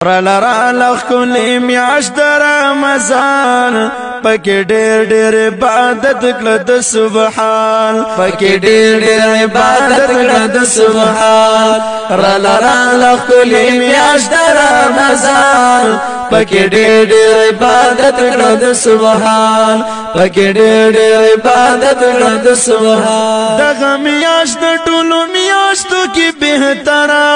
رالخ کلی میاشت رمضان پکی ډیر عبادت کړه د سبحان پکی ډیر عبادت کړه د سبحان رالخ کلی میاشت رمضان پکی ډیر عبادت کړه د سبحان پکی ډیر عبادت کړه د سبحان دغه میاشت ټولو میاشتو کې بهتره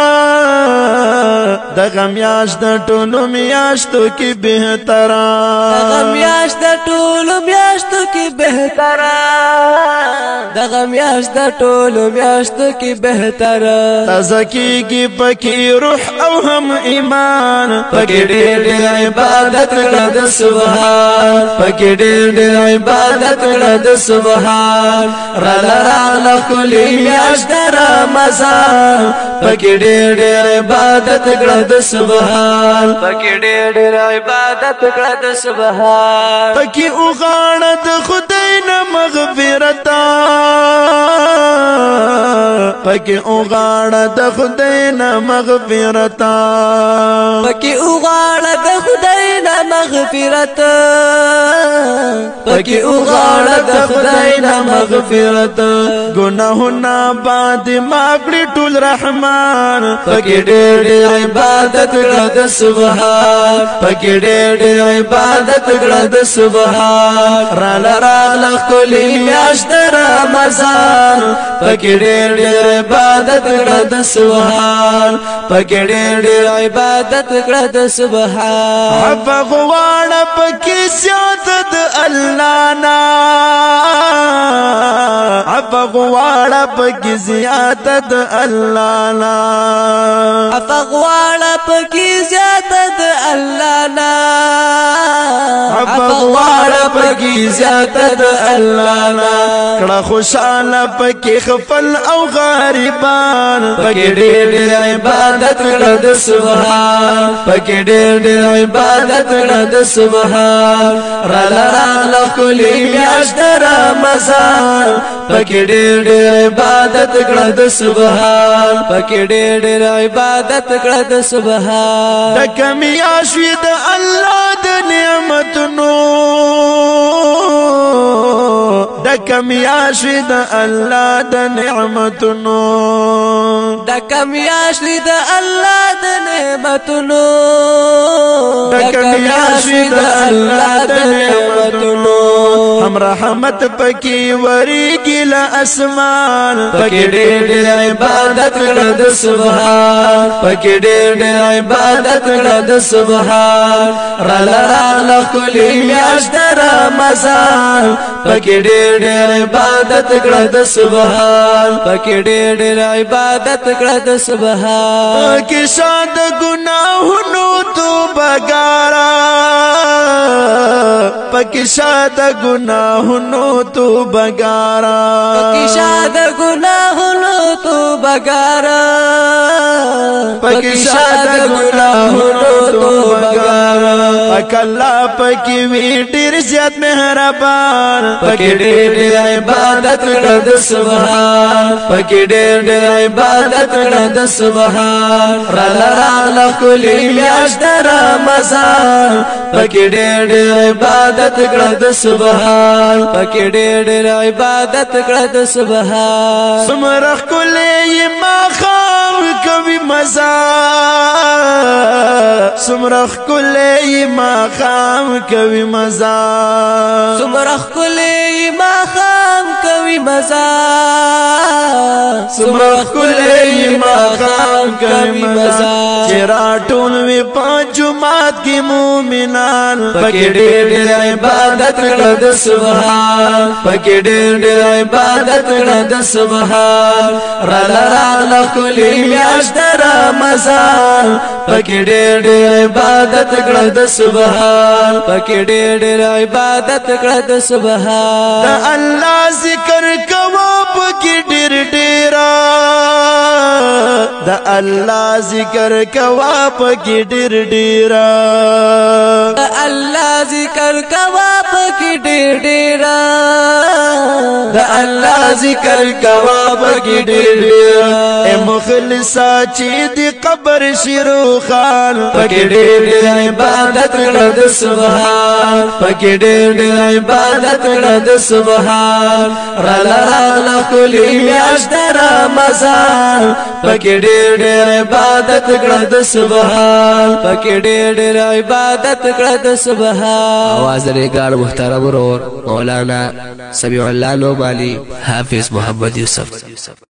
دغه میاشت ټولو میاشتو کې بهتره دغه میاشت ټولو میاشتو کې بهتره دغه میاشت ټولو میاشتو کې بهتره تازه کېږي پکې روح او هم ایمان پکې ډېر عبادت کړه د سبحان پکې ډېر عبادت کړه د سبحان راله ښکلې میاشت رمضان پکې ډېر عبادت کړه د سبحان پکې ډېر عبادت کړه د سبحان پکې وغاړه د خدای نه مغفرت پکې وغاړه د خدای نه مغفرت پکې وغاړه د خدای نه مغفرت پکې وغاړه د خدای نه مغفرت ګناهونه باد ماګړي ټول رحمان پکې ډېر عبادت کړه د سبحان پکې ډېر عبادت کړه د سبحان راله ښکلې میاشت رمضان پکې ډېر عبادت کړه د سبحان پکې ډېر عبادت کړه د سبحان عفو غواړه پکې زیات د الله نا عفو غواړه پکې زیات د الله نا عفو غواړه پکې زیات د الله نا عفو غواړه پکې زیات د الله نا کړه خوشاله پکې خپل او غریبان پکې ډېر عبادت کړه د سبحان پکې ډېر عبادت کړه د سبحان راله ښکلې میاشت رمضان پکې ډېر عبادت کړه د سبحان پکې ډېر عبادت کړه د سبحان دکه میاشت وي د الله د نعمتونو دکه میاشت وي د الله د نعمتونو دکه میاشت وي د الله د نعمتونو دکه میاشت وي د الله د نعمتونو هم رحمت پکې وريږي له اسمان پکې ډېر عبادت کړه د سبحان پکې ډېر عبادت کړه د سبحان راله ښکلې میاشت رمضان پکې ډېر عبادت کړه د سبحان پکې ډېر عبادت کړه د سبحان پکې شاد ګناهونو توبه ګارا پکې شاد ګناهونو توبه ګارا پکې شاد ګناهونو توبه ګارا پکې شاد ګناهونو توبه ګارا پکې الله پکې وی ډېر زیات مهربان پکې ډېر عبادت کړه د سبحان پکې ډېر عبادت کړه د سبحان راله ښکلې میاشت رمضان پکې ډېر عبادت کړه د سبحان پکې ډېر عبادت کړه د سبحان څومره ښکلې ماښام کوي مزه څومره ښکلې ماښام کوي مزه څومره ښکلې ماښام کوي مزه څومره ښکلې ماښام کوي مزه چې راټول وي په جومات کې مؤمنان پکې ډېر عبادت کړه د سبحان پکې ډېر عبادت کړه د سبحان راله ښکلې میاشت رمضان پکې ډېر عبادت کړه د سبحان پکې ډېر عبادت کړه د سبحان د الله ذکر کوه پکې ډېر د الله ذکر کوه پکې ډېر د الله ذکر کوه پکې پکې ډېر ډېر د الله ذکر کوا پکې ډېر ډېر اے مخلصا چې دی قبر شروع خان پکې ډېر ډېر عبادت کړه د سبحان پکې ډېر ډېر عبادت کړه د سبحان رالا کلی میاشت رمضان پکې ډېر ډېر عبادت کړه د سبحان پکې ډېر ډېر عبادت کړه د سبحان आवाज ریګار محترم ورور مولانا سمیع الله نومانی حافظ محمد یوسف